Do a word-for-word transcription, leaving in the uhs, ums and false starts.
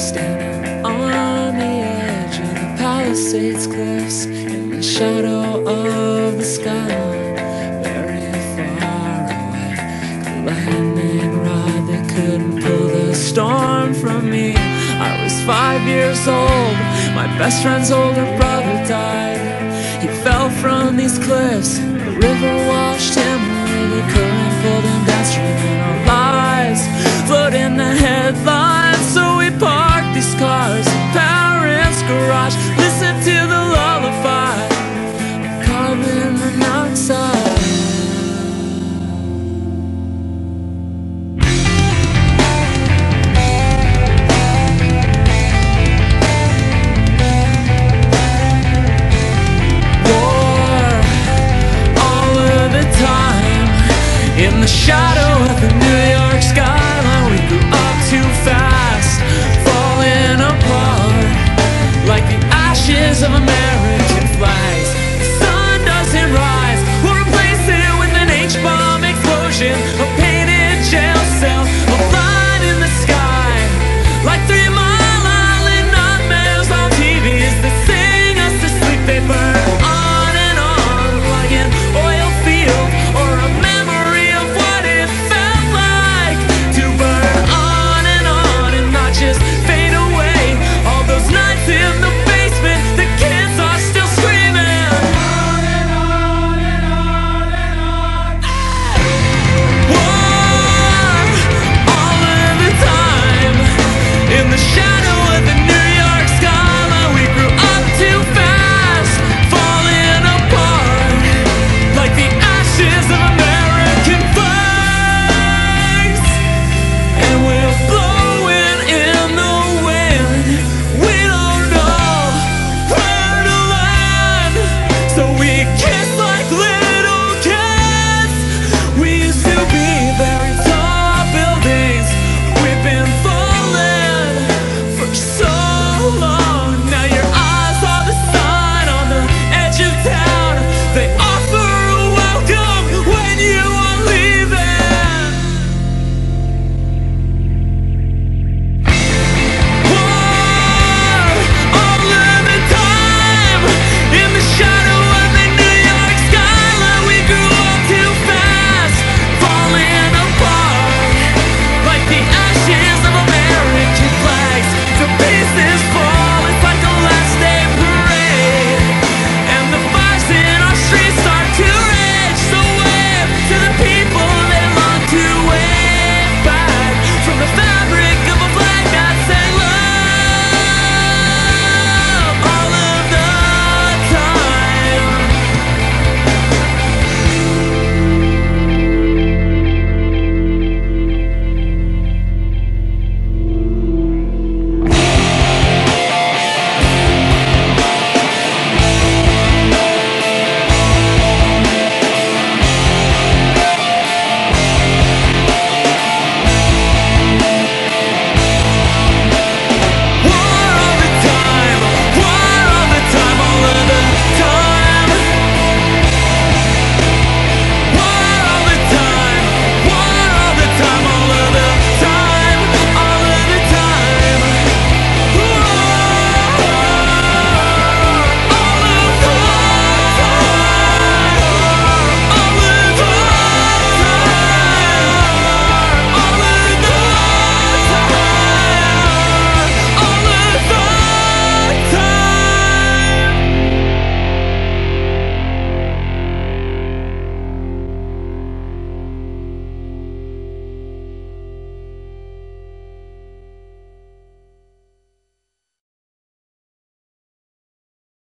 standing on the edge of the Palisades cliffs, in the shadow of the skyline, very far away. The lightning rod that couldn't pull the storm from me. I was five years old, my best friend's older brother died. He fell from these cliffs, the river washed him away. The current pulled him downstream and our lives float in the headlines. So we parked these cars in parents' garage, listen to the lullaby of carbon monoxide. In the shadow